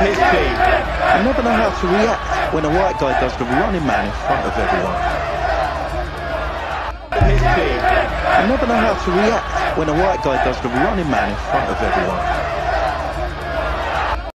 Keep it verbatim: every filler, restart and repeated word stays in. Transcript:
his team. I never know how to react when a white guy does the running man in front of everyone. His team. I never know how to react when a white guy does the running man in front of everyone.